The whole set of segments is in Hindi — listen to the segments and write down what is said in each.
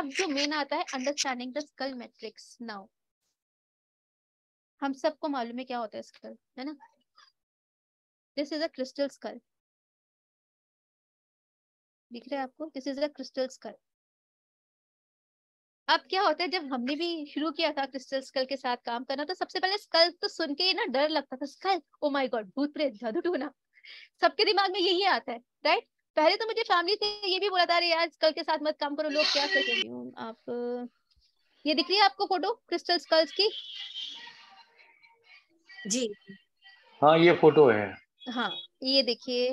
अब जो मेन आता है understanding the skull matrix. Now हम सबको मालूम है क्या होता है स्कल, है ना? This is a crystal skull, दिख रहा है आपको? This is a crystal skull. अब क्या होता है, जब हमने भी शुरू किया था क्रिस्टल स्कल के साथ काम करना, तो सबसे पहले स्कल तो सुन के ही ना डर लगता था। स्कल, ओ माय गॉड, भूत प्रेत जादू टोना, सबके दिमाग में यही आता है, राइट? पहले तो मुझे फैमिली से ये भी बोला था, अरे यार स्कल के साथ मत काम करो, लोग क्या सोचेंगे। आप ये दिख रही है आपको फोटो क्रिस्टल स्कल्स की? जी हाँ ये फोटो है। हाँ, ये देखिए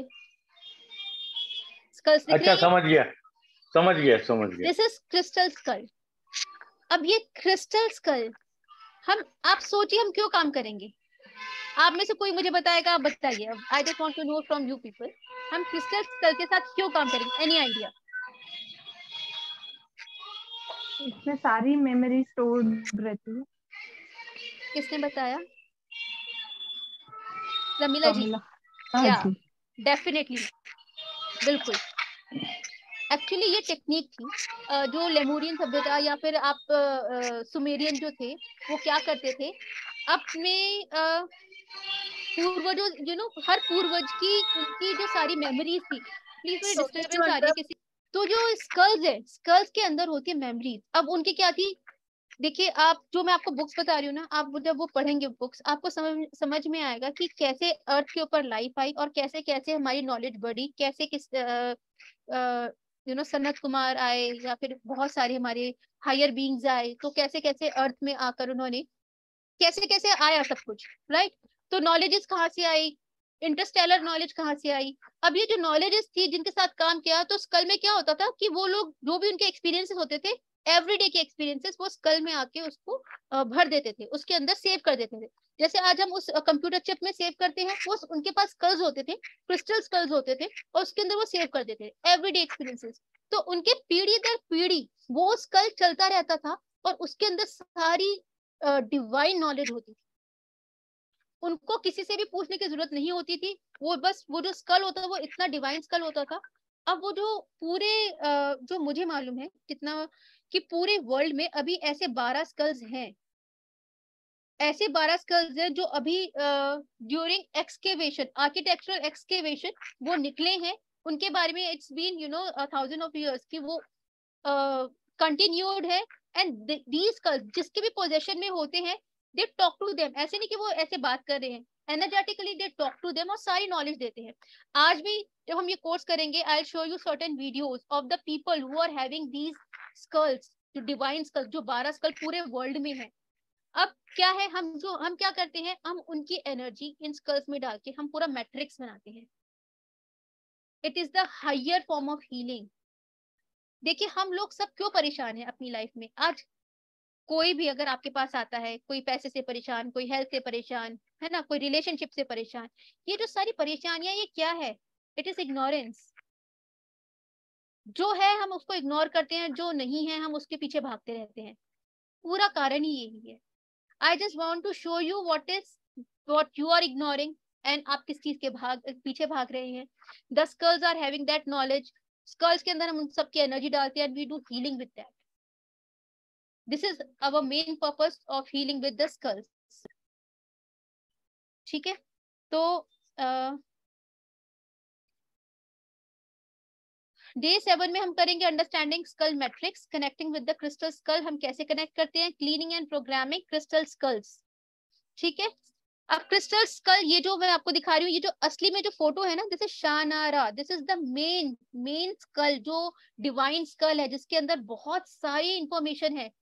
स्कल्स दिख रही अच्छा है। समझ गया समझ गया समझ गया। This is crystal skull. अब ये क्रिस्टल स्कल हम, आप सोचिए हम क्यों काम करेंगे? आप में से कोई मुझे बताएगा? आप बताइए। I just want to know from you people, हम क्रिस्टल स्कल के साथ क्यों काम करेंगे? Any idea? इसमें सारी मेमोरी स्टोर्ड रहती है। किसने बताया? रमीला जी? प्रमिला, हाँ या जी। डेफिनेटली, बिल्कुल। एक्चुअली ये टेक्निक थी जो लेमूरियन सभ्यता या फिर आप सुमेरियन जो थे, वो क्या करते थे अपने पूर्वजों, हर पूर्वज की उनकी जो सारी मेमोरीज थी। प्लीज मुझे डिस्टरबेंस आ रही है किसी। तो जो स्कल्स है, स्कल्स के अंदर होती है मेमोरीज। अब उनकी क्या थी, देखिए आप, जो मैं आपको बुक्स बता रही हूँ ना, आप जब वो पढ़ेंगे बुक्स, आपको समझ में आएगा कि कैसे अर्थ के ऊपर लाइफ आई और कैसे कैसे हमारी नॉलेज बढ़ी, कैसे किस सनत कुमार आए या फिर बहुत सारे हमारे हायर बीइंग्स आए, तो कैसे कैसे अर्थ में आकर उन्होंने कैसे कैसे आया सब कुछ, राइट? तो नॉलेजेस कहाँ से आई, इंटरस्टेलर नॉलेज कहाँ से आई? अब ये जो नॉलेजेस थी जिनके साथ काम किया, तो स्कल में क्या होता था कि वो लोग जो भी उनके एक्सपीरियंसेस होते थे, एवरीडे के एक्सपीरियंसेस, वो स्कल में आके उसको भर देते थे, उसके अंदर सेव कर देते थे। जैसे आज हम उस कंप्यूटर चिप में सेव करते हैं, वो उनके पास स्कल्स होते थे, क्रिस्टल स्कल्स होते थे, और उसके अंदर वो सेव कर देते थे एवरीडे एक्सपीरियंसेस। तो उनके पीढ़ी दर पीढ़ी वो स्कल चलता रहता था, और उसके अंदर सारी डिवाइन नॉलेज होती थी। उनको किसी से भी पूछने की जरूरत नहीं होती थी, वो बस वो जो स्कल होता था वो इतना डिवाइन स्कल होता था। अब वो जो पूरे जो मुझे मालूम है कितना, कि पूरे वर्ल्ड में अभी ऐसे 12 स्कल्स हैं, ऐसे 12 स्कल्स हैं जो अभी ड्यूरिंग एक्सकेवेशन, आर्किटेक्चरल एक्सकेवेशन वो निकले हैं। उनके बारे में इट्स बीन 1000 of years की वो कंटिन्यूड है। एंड दीज स्कल्स जिसके भी पोजेशन में होते हैं, दे टॉक टू देम। ऐसे नहीं कि वो ऐसे बात कर रहे हैं, energetically they talk to them और सारी नॉलेज देते हैं। आज भी जब हम ये कोर्स करेंगे, I will show you certain videos of the people who are having these skulls, जो डिवाइन स्कल्स, जो 12 स्कल पूरे वर्ल्ड में है। अब क्या है, हम क्या करते हैं, हम उनकी एनर्जी इन स्कल्स में डाल के हम पूरा मैट्रिक्स बनाते हैं। It is the higher form of healing. देखिए हम लोग सब क्यों परेशान है अपनी लाइफ में। आज कोई भी अगर आपके पास आता है, कोई पैसे से परेशान, कोई हेल्थ से परेशान, है ना, कोई रिलेशनशिप से परेशान, ये जो सारी परेशानियां, ये क्या है? It is ignorance. जो है हम उसको इग्नोर करते हैं, जो नहीं है हम उसके पीछे भागते रहते हैं। पूरा कारण ही यही है। I just want to show you what you are ignoring, and आप किस चीज के पीछे भाग रहे हैं। The skulls are having that knowledge. Skulls के अंदर हम उन सबकी एनर्जी डालते हैं, and we do healing with that. This is our main purpose of healing with the skulls. ठीक है? तो डे 7 में हम करेंगे understanding skull matrix, connecting with the crystal school. हम कैसे कनेक्ट करते हैं, cleaning and programming crystal skulls. ठीक है? अब क्रिस्टल स्कल, ये जो मैं आपको दिखा रही हूँ, ये जो असली में जो फोटो है ना, this is Shanara, this is the main skull, जो डिवाइन स्कल है, जिसके अंदर बहुत सारी इंफॉर्मेशन है।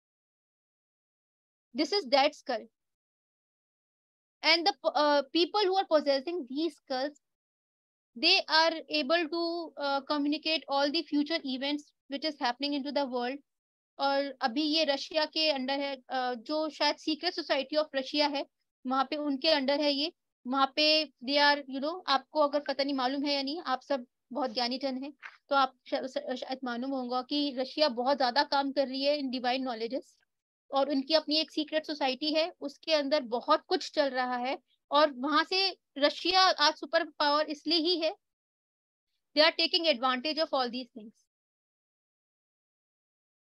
This is that skull, and the people who are possessing these skulls, they are able to communicate all the future events which is happening into the world. और अभी ये रशिया के अंडर है, जो शायद सीक्रेट सोसाइटी ऑफ रशिया है, वहां पे उनके अंडर है ये। वहां पे दे आर आपको अगर पता नहीं मालूम है या नहीं, आप सब बहुत ज्ञानी जन है, तो आप शायद मालूम होगा कि रशिया बहुत ज्यादा काम कर रही है इन डिवाइन नॉलेजेस, और उनकी अपनी एक सीक्रेट सोसाइटी है, उसके अंदर बहुत कुछ चल रहा है। और वहां से रशिया आज सुपर पावर इसलिए ही है, they are taking advantage of all these things.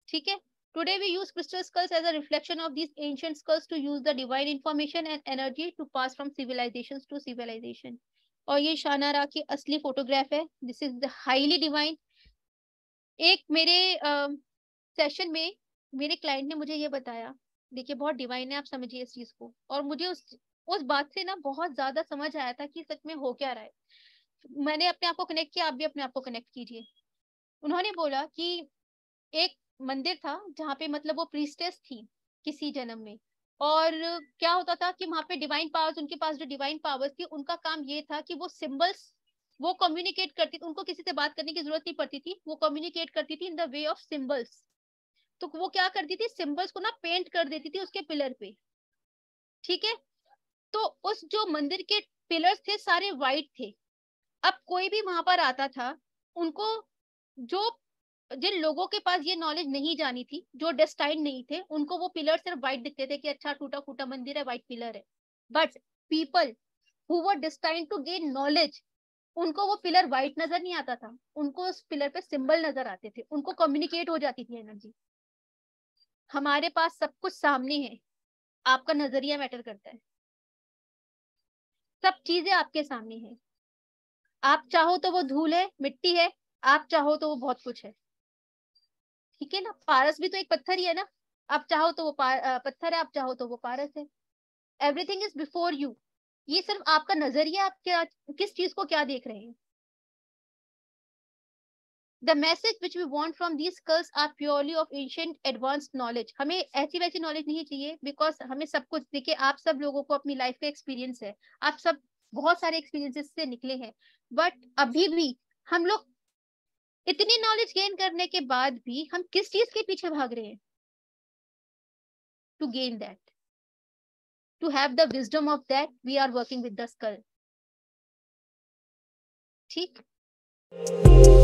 ठीक है. Today we use crystal skulls as a reflection of these ancient skulls to use the divine information and energy to pass from civilizations to civilization. और ये शानारा की असली फोटोग्राफ है. This is the highly divine. एक मेरे सेशन में मेरे क्लाइंट ने मुझे ये बताया, देखिए बहुत डिवाइन है, आप समझिए इस चीज को. और मुझे उस बात से ना बहुत ज्यादा समझ आया था कि सच में हो क्या रहा है. मैंने अपने आप को कनेक्ट किया, आप भी अपने आप को कनेक्ट कीजिए. उन्होंने बोला कि एक मंदिर था जहाँ पे मतलब वो प्रीस्टेस थी किसी जन्म में. और क्या होता था कि वहां पे डिवाइन पावर्स, उनके पास जो डिवाइन पावर्स थी, उनका काम ये था कि वो सिंबल्स वो कम्युनिकेट करती थी. उनको किसी से बात करने की जरूरत नहीं पड़ती थी, वो कम्युनिकेट करती थी in the way of symbols. तो वो क्या करती थी, सिंबल्स को ना पेंट कर देती थी उसके पिलर पे. ठीक है. तो उस जो मंदिर के पिलर्स थे सारे वाइट थे. अब कोई भी वहां पर आता था, उनको जो जिन लोगों के पास ये नॉलेज नहीं जानी थी, जो डेस्टाइंड नहीं थे, उनको वो पिलर सिर्फ वाइट दिखते थे कि अच्छा टूटा फूटा मंदिर है, वाइट पिलर है. But people who were destined to gain knowledge, उनको वो पिलर वाइट नजर नहीं आता था, उनको उस पिलर पे सिंबल नजर आते थे, उनको कम्युनिकेट हो जाती थी एनर्जी. हमारे पास सब कुछ सामने है, आपका नजरिया मैटर करता है. सब चीजें आपके सामने है. आप चाहो तो वो धूल है, मिट्टी है, आप चाहो तो वो बहुत कुछ है. ठीक है ना. पारस भी तो एक पत्थर ही है ना. आप चाहो तो वो पत्थर है, आप चाहो तो वो पारस है. Everything is before you. ये सिर्फ आपका नजरिया, आप क्या किस चीज को क्या देख रहे हैं. The message which we want from these skulls are purely of ancient advanced knowledge. हमें ऐसी वैसी नॉलेज नहीं चाहिए, बिकॉज हमें सब कुछ, देखिए आप सब लोगों को अपनी लाइफ का एक्सपीरियंस है, आप सब बहुत सारे एक्सपीरियंसेस से निकले हैं. बट अभी भी हम लोग इतनी नॉलेज गेन करने के बाद भी हम किस चीज के पीछे भाग रहे हैं. To gain that, to have the wisdom of that, we are working with the skull. ठीक.